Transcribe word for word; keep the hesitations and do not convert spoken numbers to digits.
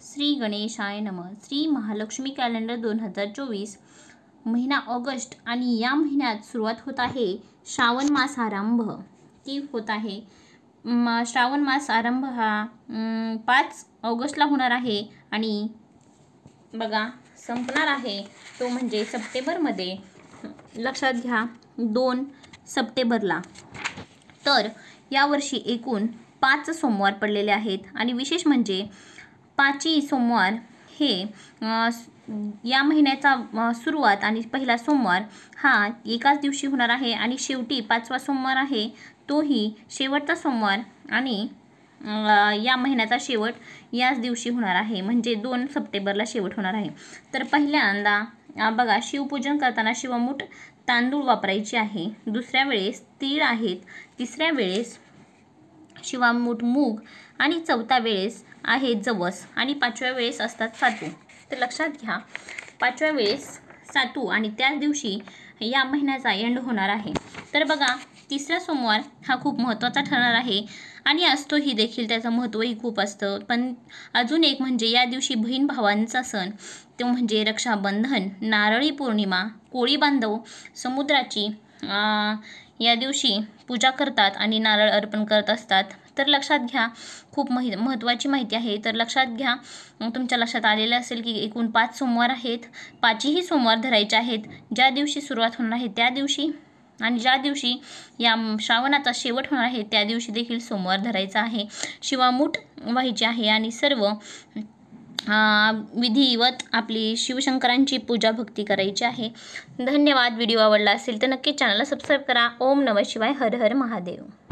श्री गणेशाय नमः। श्री महालक्ष्मी कॅलेंडर दोन हजार चोवीस महिना ऑगस्ट आणि या महिन्यात सुरुवात होत आहे श्रावण मास आरंभ ती होत आहे श्रावण मास आरंभ हा पाच ऑगस्टला होणार आहे आणि बघा संपणार आहे तो म्हणजे सप्टेंबरमध्ये, लक्षात घ्या दोन सप्टेंबरला। तर यावर्षी एकूण पाच सोमवार पडलेले आहेत आणि विशेष म्हणजे पाचही सोमवार हे या महिन्याचा सुरुवात आणि पहिला सोमवार हा एकाच दिवशी होणार आहे आणि शेवटी पाचवा सोमवार आहे तोही शेवटचा सोमवार आणि या महिन्याचा शेवट याच दिवशी होणार आहे, म्हणजे दोन सप्टेंबरला शेवट होणार आहे। तर पहिल्यांदा बघा शिवपूजन करताना शिवमूठ तांदूळ वापरायचे आहे, दुसऱ्या वेळेस तीळ आहेत, तिसऱ्या वेळेस शिवमूठ मूग आणि चौथ्या वेळेस आहे जवस आणि पाचव्या वेळेस असतात सातू। तर लक्षात घ्या पाचव्या वेळेस सातू आणि त्याच दिवशी या महिन्याचा एंड होणार आहे। तर बघा तिसरा सोमवार हा खूप महत्त्वाचा ठरणार आहे आणि असतोही देखील, त्याचं महत्त्वही खूप असतं। पण अजून एक म्हणजे या दिवशी बहीण भावांचा सण तो म्हणजे रक्षाबंधन, नारळी पौर्णिमा, कोळी बांधव समुद्राची या दिवशी पूजा करतात आणि नारळ अर्पण करत असतात। तर लक्षात घ्या खूप महि महत्त्वाची माहिती आहे। तर लक्षात घ्या तुमच्या लक्षात आलेलं असेल की एकूण पाच सोमवार आहेत, पाचही सोमवार धरायचे आहेत, ज्या दिवशी सुरुवात होणार आहे त्या दिवशी आणि ज्या दिवशी या श्रावणाचा शेवट होणार आहे त्या दिवशी देखील सोमवार धरायचा आहे, शिवमूठ व्हायचे आहे आणि सर्व विधिवत आपली शिवशंकरांची पूजा भक्ती करायची आहे। धन्यवाद। व्हिडिओ आवडला असेल तर नक्की चॅनलला सबस्क्राईब करा। ओम नमः शिवाय, हर हर महादेव।